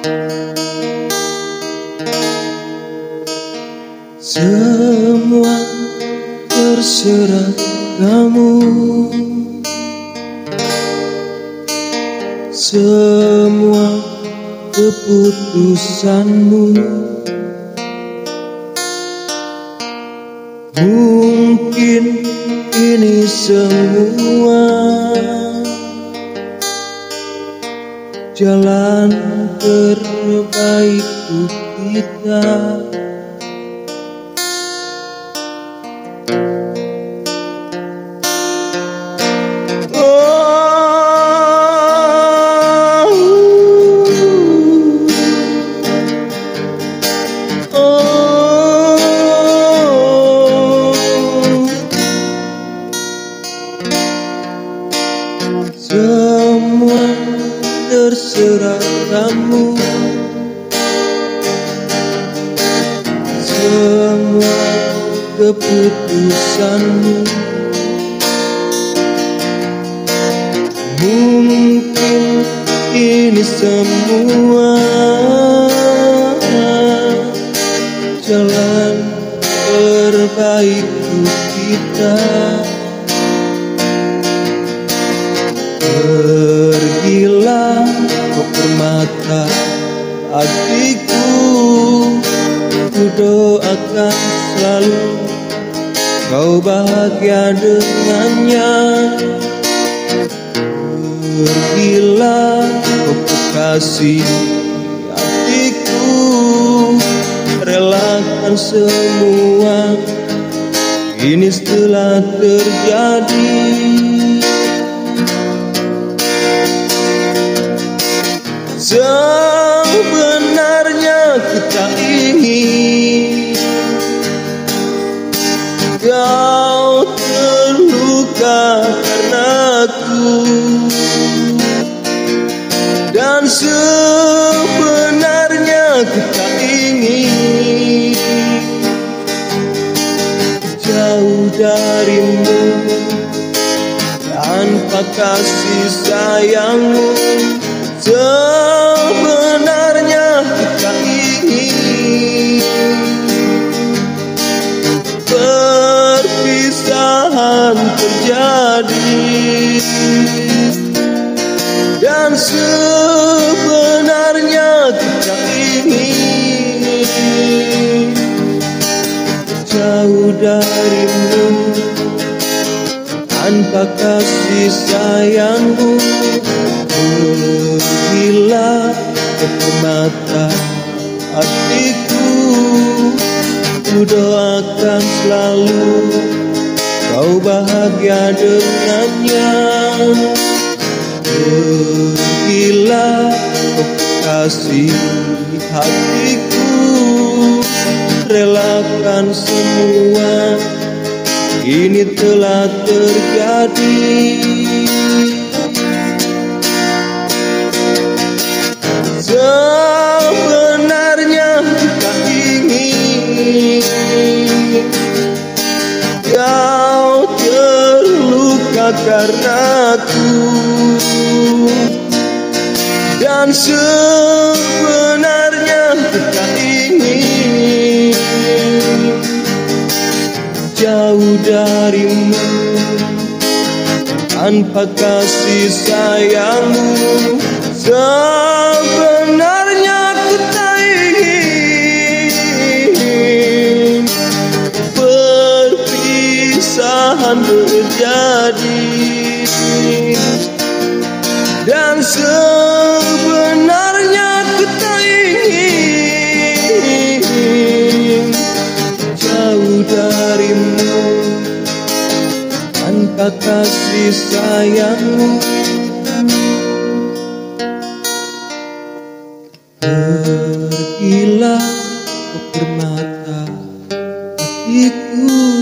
Semua terserah kamu, semua keputusanmu. Mungkin ini semua jalan terbaik untuk kita. Semua terserah kamu, semua keputusanmu. Mungkin ini semua jalan terbaik untuk kita. Pergilah kau permata hatiku, ku doakan selalu kau bahagia dengannya. Pergilah kau kekasih hatiku, relakan semua ini setelah terjadi. Sebenarnya kita ingin kau terluka karena aku, dan sebenarnya kita ingin jauh darimu tanpa kasih sayangmu. Sebenarnya kita ingin perpisahan terjadi, dan sebenarnya kita ingin jauh darimu tanpa kasih sayangmu. Pergilah ke permata hatiku, ku doakan selalu kau bahagia dengannya. Pergilah ke kasih hatiku, relakan semua ini telah terjadi. Sebenarnya kita ingin kau terluka karena aku, dan sebenarnya kita ingin jauh darimu tanpa kasih sayangmu. Sebenarnya kita ingin perpisahan terjadi, dan sebenarnya kita ingin jauh darimu tanpa kasih sayangmu. Pergilah kau permata hatiku,